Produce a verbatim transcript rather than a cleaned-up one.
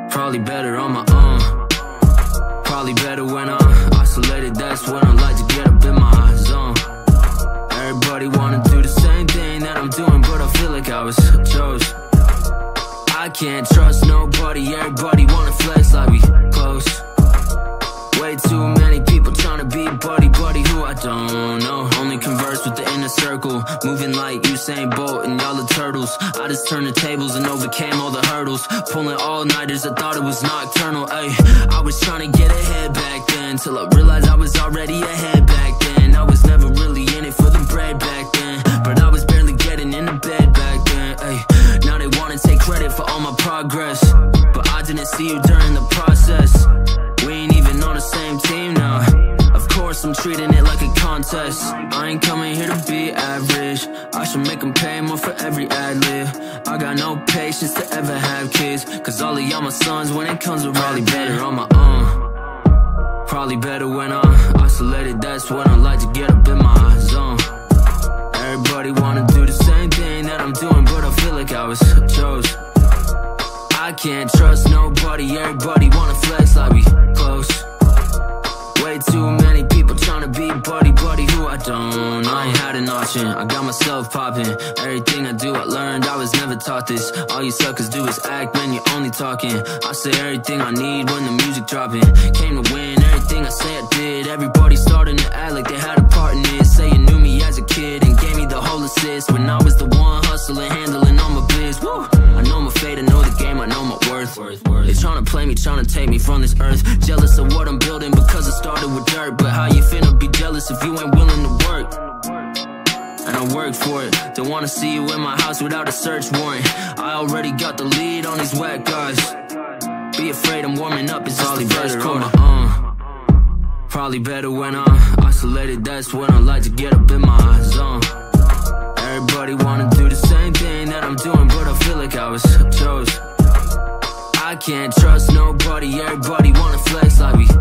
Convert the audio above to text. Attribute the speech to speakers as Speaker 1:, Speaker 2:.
Speaker 1: Probably better on my own. Probably better when I'm isolated, that's when I like to get up in my zone. Everybody wanna do the same thing that I'm doing, but I feel like I was chose. I can't trust nobody, everybody wanna flex like we close. Way too many people tryna be buddy, buddy who I don't know. Only converse with the inner circle, moving like Usain Bolt and y'all the turtles. I just turned the tables and overcame all the hurdles, pulling all-nighters, I thought it was nocturnal. Ay, I was tryna get ahead back then, till I realized I was already ahead back then. I was never really in it for the bread back then, but I was barely getting into bed back then. Ay, now they wanna take credit for all my progress, but I didn't see you during the process. We ain't even on the same team now. Of course I'm treating it like a contest. I ain't coming here to be average, I should make them pay more for every ad-lib. I got no patience to ever have kids, cause all of y'all my sons when it comes to probably better on my own. Probably better when I'm isolated, that's when I like to get up in my zone. Everybody wanna do the same thing that I'm doing, but I feel like I was chose. I can't trust nobody, everybody wanna flex like we close. Way too many people tryna be buddy, buddy who I don't know. I ain't had an option, I got myself popping. Everything I do I learned, I was never taught this. All you suckers do is act when you're only talking. I say everything I need when the music dropping. Came to win, everything I say I did. Everybody starting to act like they had a part in it. Say you knew me as a kid and gave me the whole assist, when I was the one hustling, handling all my biz. Woo! I know my fate, I know the game, I know my worth. They tryna play me, tryna take me from this earth. Jealous of what I'm building because it started with dirt. But how you finna be jealous if you ain't willing to work? And I work for it. Don't wanna see you in my house without a search warrant. I already got the lead on these whack guys. Be afraid I'm warming up, it's all the first quarter. uh, Probably better when I'm isolated, that's when I like to get up in my zone. Everybody wanna do the same thing that I'm doing, but I feel like I was chose. I can't trust nobody, everybody wanna flex like we